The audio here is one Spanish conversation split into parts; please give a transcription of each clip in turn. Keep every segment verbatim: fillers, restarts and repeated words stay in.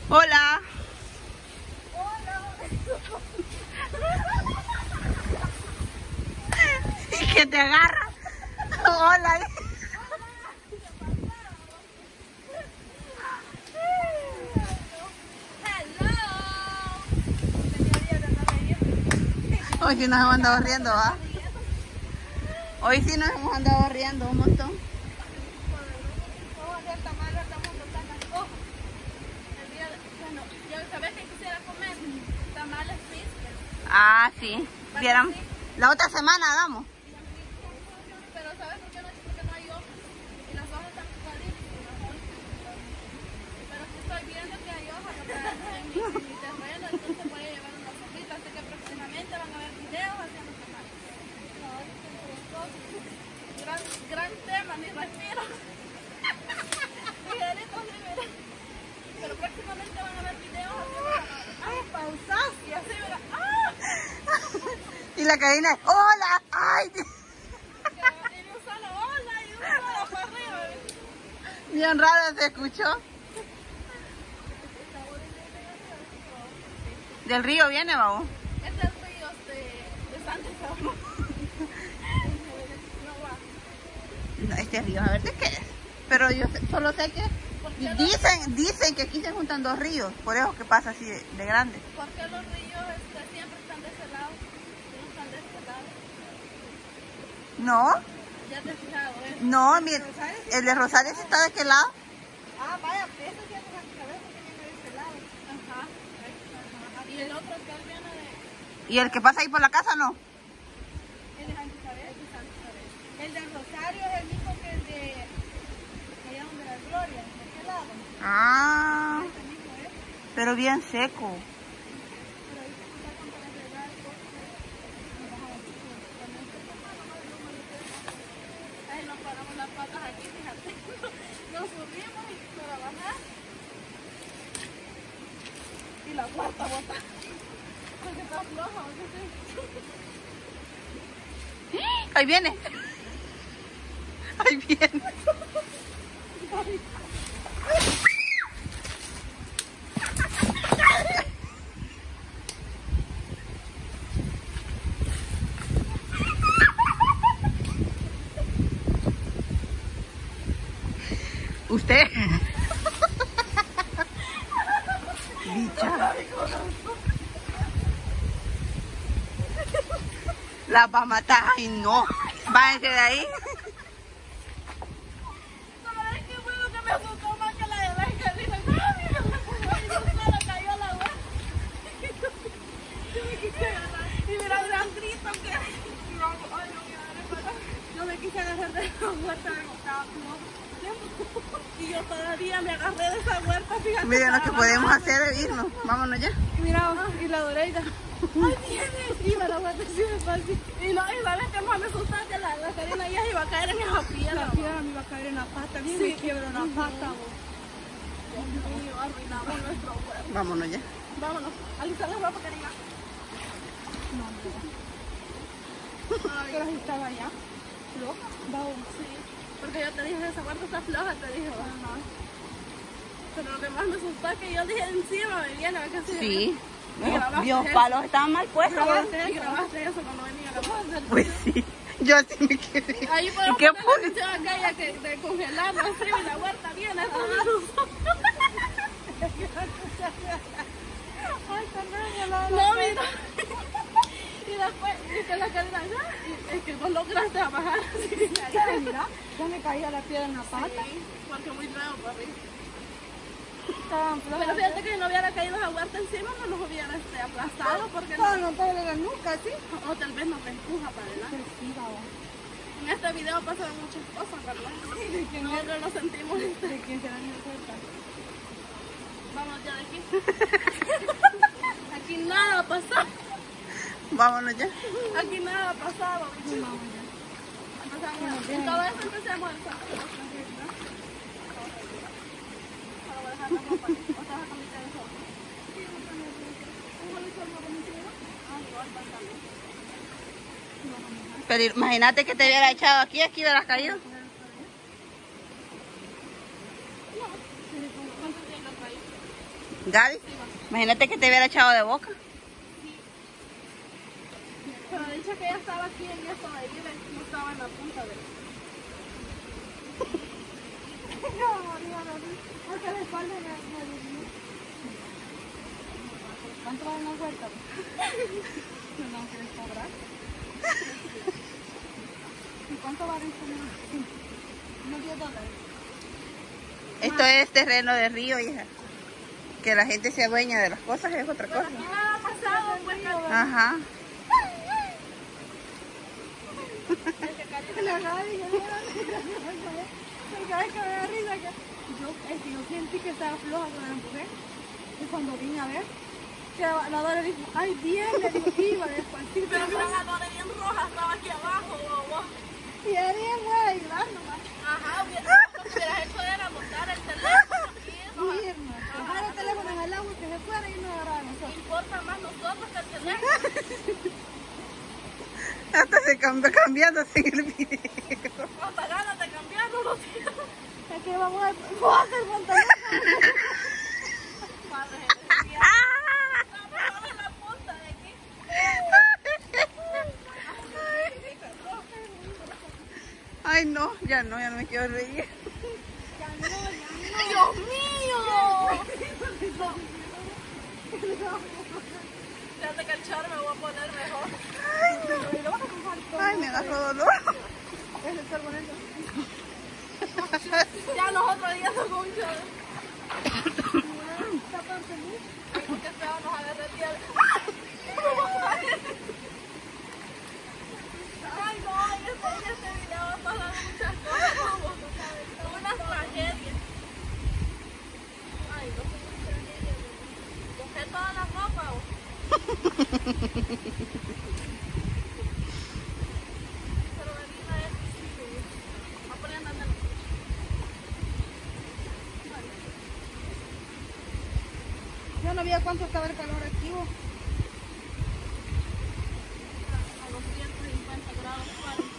Hola. Hola. ¿Y que te agarra? Hola. Hoy sí nos hemos andado riendo, ¿va? Hoy sí nos hemos andado riendo un montón. ¿Sabes que quisiera comer? Tamales tristes. Ah, sí. Vieran. La otra semana hagamos. Pero ¿sabes por qué no? Porque no hay hojas. Y las hojas están picadísimas. Pero sí estoy viendo que hay hojas en mi, en mi terreno, entonces voy a llevar unas hojitas. Así que próximamente van a ver videos haciendo tamales. Gran, gran tema, ni respiro. Miguelitos, mira. Pero próximamente van a ver videos haciendo tamales. ¡Ay, pausas! Y así, mira. ¡Ah! Y la cadena, ¡hola! ¡Ay! Y un solo hola y un solo para arriba. Bien raro se escuchó. ¿Del río viene, babo? Es del río de, de Santa Isabel. No, este río, a ver de qué es. Pero yo sé- solo sé que dicen, dicen que aquí se juntan dos ríos, por eso que pasa así de, de grande. ¿Por qué los ríos este, siempre están de ese lado? No están de este lado. No, Ya te has fijado, ¿eh? no, mire, el de Rosales está de qué lado. Ah, vaya, eso sí es de Santa Isabel porque viene de este lado. Ajá. Ajá. Y el otro que él viene de... Y el que pasa ahí por la casa, no. ¿El de Santa Isabel? De Santa Isabel. El del Rosario es el mismo que el de... allá donde la Gloria, de aquel lado. Ah, Ese mismo es. pero bien seco. Pero ahí se está con para arreglar cosas. Nos bajamos aquí. Ahí nos paramos las patas aquí, fíjate. Nos subimos y para bajar. Y la cuarta bota. Porque está floja, ¿o qué sé? Ahí viene. Ahí viene. Usted. Dicha. La va a matar. Ay, no. Váyanse de ahí. ¿Sabes qué fue lo que me asustó más que la de la escalera? ¡Ay, no! Y no se le cayó la hueá. Yo me quise agarrar. Y mira, gran grito que... No, ay, no, mira, no me quise agarrar de la huerta, me gustaba flojo. Y yo todavía me agarré de esa huerta, fíjate. Miren, lo que podemos hacer es irnos. Vámonos ya. Mira, y la Doreida. ¡Ay, viene! Y me la huerta así de fácil. Y no, y la vez que más me asustaba que la, la Karina ya iba a caer en esa piedra. La piedra me iba a caer en la pata. Sí, me quiebro la pata, vos. Dios mío, arruinamos nuestro huerto. Vámonos ya. Vámonos. Alistar la ropa, Karina. No, no. Ay, pero si estaba allá. ¿Floja? Vamos. Sí. Porque yo te dije, esa huerta está floja, te dije. Ajá. Pero lo que más me asustó es que yo dije, encima me viene, ¿ves que sí? Sí. Y grabaste Los eso. palos estaban mal puestos. Grabaste, y grabaste eso cuando venía la madre. Pues sí. Yo así me quedé. Ahí ¿Y podemos qué poner fue? la canción aquella que de congelarlo así y la huerta viene. Ay, no, mira. Y después, dice la cadena, ya, y es que vos lograste a bajar así. Mira, ya me caía la piedra en la pata. Sí, porque muy nuevo, papi. Pero fíjate que si no hubiera caído la huerta encima, no nos hubiera este, aplastado. Porque no, no te la nuca, ¿sí? O tal vez nos empuja para adelante. En este video pasan muchas cosas, ¿verdad? Sí, que nosotros lo sentimos. ¿De quién será mi puerta? Vamos ya de aquí. Aquí nada ha pasado. Vámonos ya. Aquí nada ha pasado. Vamos ya. Empezamos. En todo eso empecemos el sábado. Para dejar la ropa. ¿O te vas a caminar eso? Sí, no tengo que. ¿Un uniforme conmigo? Ah, igual, pantalón. Pero imagínate que te hubiera echado aquí, aquí hubieras caído. Gaby, imagínate que te hubiera echado de boca. Pero dice que ella estaba aquí en esto de ahí, no estaba en la punta de... ¿Cuánto vale una vuelta? No, no quieres cobrar. ¿Y cuánto vale esto? Unos diez dólares. Esto es terreno de río, hija. Que la gente se adueña de las cosas es otra cosa. Aquí nada ha pasado, pues. Ajá. La Gaby, yo ¿sabes qué me da risa? Que yo, es que yo sentí que estaba floja con la mujer. Y cuando vine a ver, que la Dora dijo, ay, bien, le digo, iba despacito. Pero la Dora bien roja, estaba aquí abajo, bobo. Y ella bien voy a ayudar nomás. Ajá, lo que hubieras hecho era montar el teléfono aquí. Sí, hermano. Dejar el teléfono en el agua y que se fuera y no agarrar a nosotros. No importa más nosotros que el teléfono. Hasta se cambió cambiando sin el video. Hasta ganas de cambiarlo, lo tío. Es que vamos a hacer montaña. Madre, decía. Vamos a la punta de aquí. Ay, no, ya no, ya no me quiero reír. Ya no, ya no. ¡Dios mío! Fíjate que el char me voy a poner mejor. Ay, me agarró dolor. Es el bonito. Ya los otros días son con un char. Está tan feliz. Porque se vamos a derretir. Ay, no, en este, en este video va a pasar muchas cosas. Es una tragedia. Ay, no sé qué tragedia. Cogé toda la ropa. Pero la vida es difícil. Va a poner a andar. Yo no veía cuánto estaba el calor aquí. A los ciento cincuenta grados.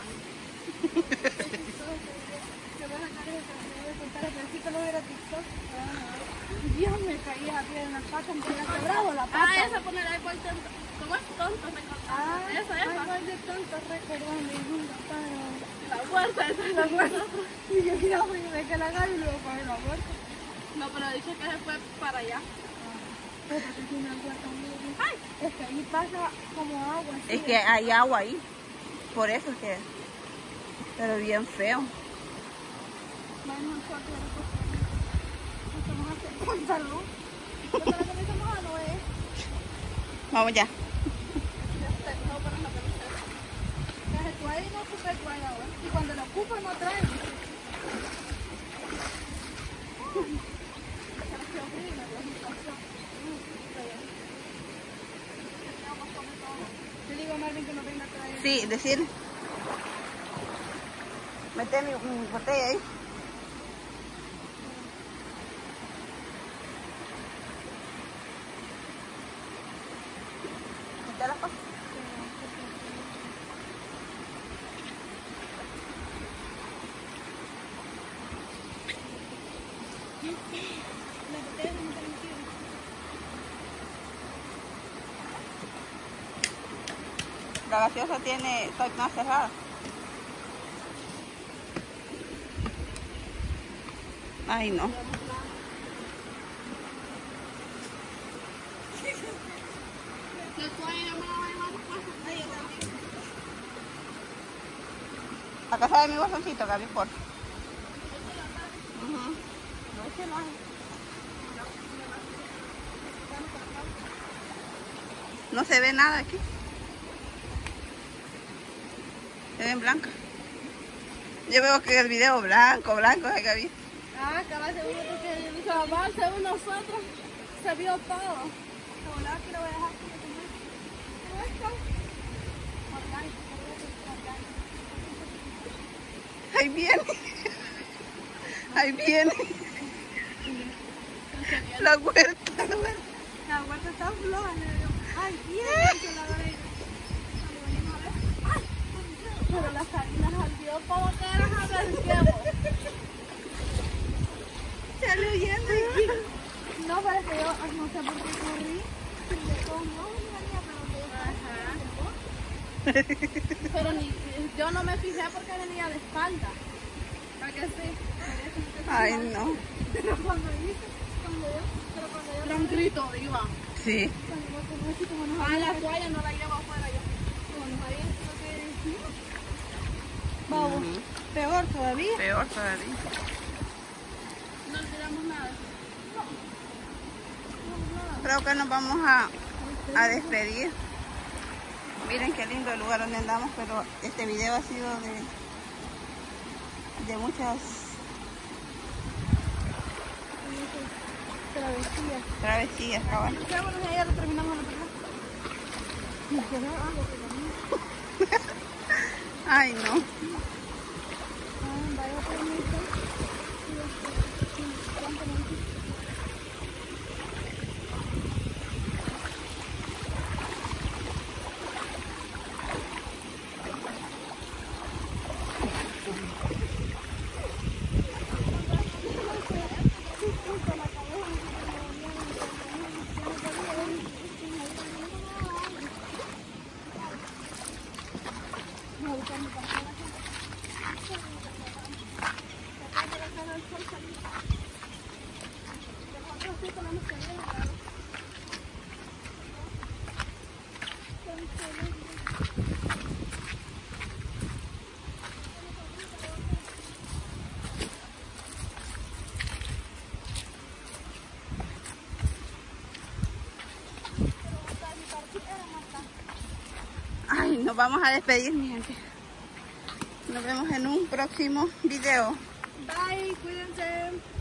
Dios, me caía aquí en la pata, me había quebrado la pata. Ah, esa poner ahí por el tonto. ¿Cómo es tonto? Ah, esa, esa. Ay, de tonto, recordando, la huerta, esa es la huerta. Y yo quiero me que la agarre y luego coger la huerta. No, pero dice que se fue para allá. Pero porque tiene una huerta muy bien. Ay, es que ahí pasa como agua. Así, es que hay agua ahí. Por eso es que... Pero bien feo. Bueno, nosotros vamos a hacer con salud. Yo creo que me somos a Noé. Vamos ya. No, pero no, pero no. Desde tu ahí no ocupa el cual ahora. Y cuando lo ocupa no trae. Le digo a Marvin que no venga a traer. Sí, decir. Mete mi, mi botella ahí. Mete las cosas. La gaseosa tiene, está más cerrada. Ay, no. A casa de mi bolsoncito, Gaby, por. Uh-huh. No es que no hay. No se ve nada aquí. Se ve en blanca. Yo veo que el video blanco, blanco, ¿eh, Gaby? Ah, cabal, seguro que cabal, según nosotros, se vio todo. Hola, aquí lo voy a dejar aquí. ¿Cómo está? Orgánico, orgánico. Ahí viene. Ahí viene. La huerta. La huerta está floja. Ay, viene. Pero las salinas al Dios, ¿cómo que eras a ver qué? Salió huyendo aquí. No, pero que yo no sé por qué corrí. Pero ni, yo no me fijé porque venía de espalda. ¿Para qué sí? Ay, no. Pero cuando hice, cuando yo, pero cuando yo... Era un grito, diva. Sí. Ah, la toalla no la llevo afuera yo. Bueno, ahí es lo que decimos. Vamos. Uh-huh. Peor todavía. Peor todavía. No olvidamos nada. No. Creo que nos vamos a, a despedir. Miren qué lindo el lugar donde andamos, pero este video ha sido de, de muchas travesías. Travesías, cabal. Ya bueno, ya lo terminamos la película. Ay, no. Vaya permiso. Ay, nos vamos a despedir, mi gente. Nos vemos en un próximo video. Bye, cuídense.